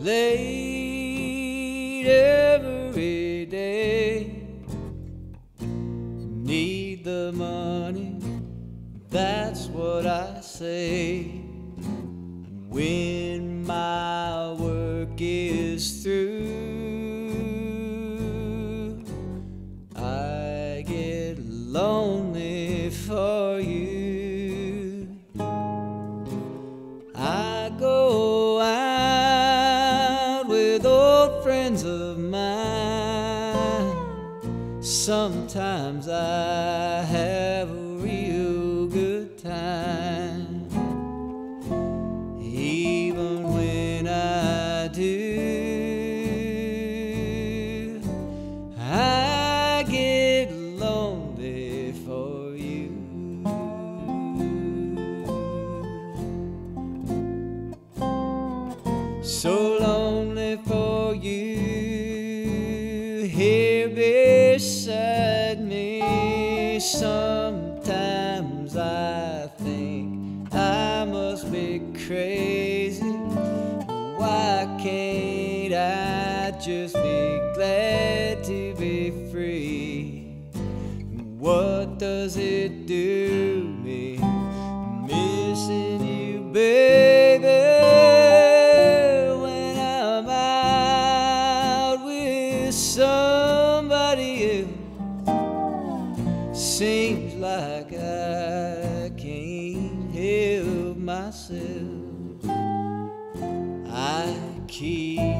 late every day. Need the money, that's what I say. When my work is through, I get lonely for you. I go out with old friends of mine. Sometimes I have a real good time. Even when I do, I get lonely for you. So lonely for you here beside me. Sometimes I think I must be crazy. Why can't I just be glad to be free? What does it do me missing you, baby? When I'm out with somebody else, seems like I can't help myself. I keep